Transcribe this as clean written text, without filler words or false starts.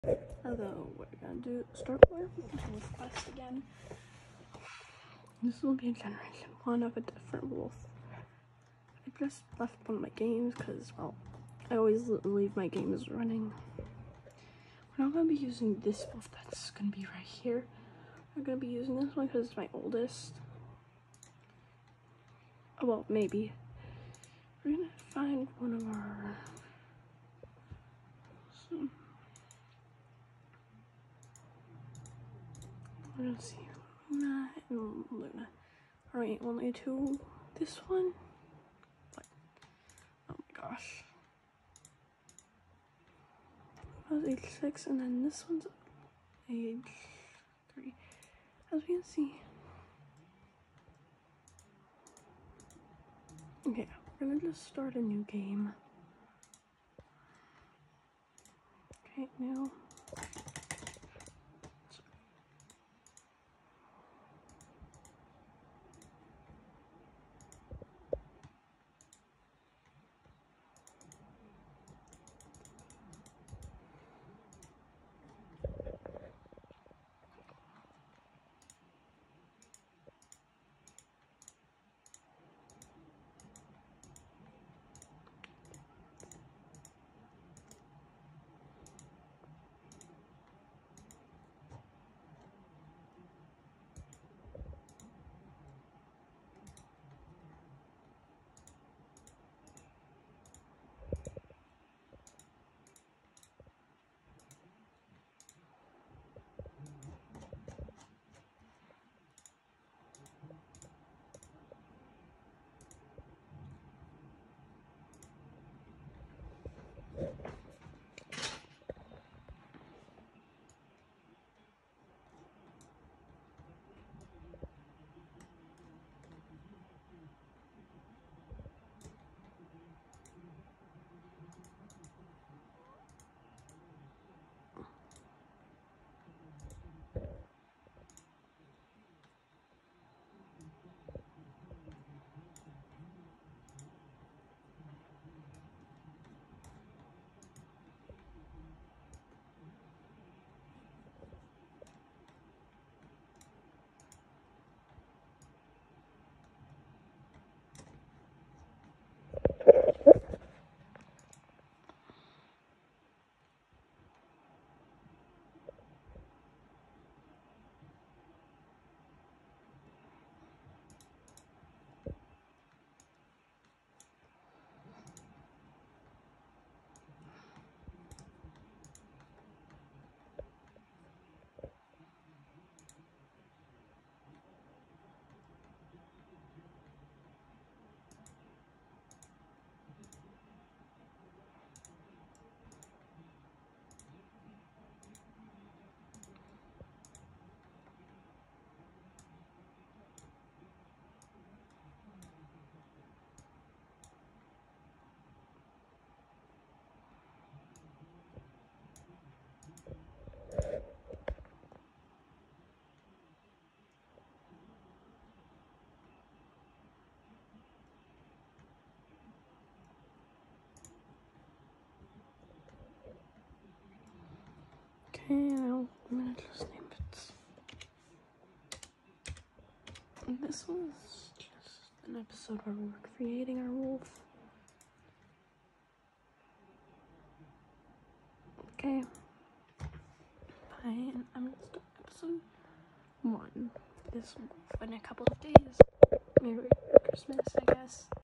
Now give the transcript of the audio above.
Hello, we're gonna start with Wolf Quest again. This will be a generation 1 of a different wolf. I just left one of my games because, well, I always leave my games running. We're not gonna be using this wolf that's gonna be right here. We're gonna be using this one because it's my oldest. Oh, well, maybe. We're gonna find one of our... we're gonna see Luna and Luna. Are we only two? This one? What? Oh my gosh. That was age 6, and then this one's age 3. As we can see. Okay, we're gonna just start a new game. Okay, new. Okay, now I'm gonna just name it. And this was just an episode where we were creating our wolf. Okay. Bye, and I'm gonna start episode 1. This wolf in a couple of days. Merry Christmas, I guess.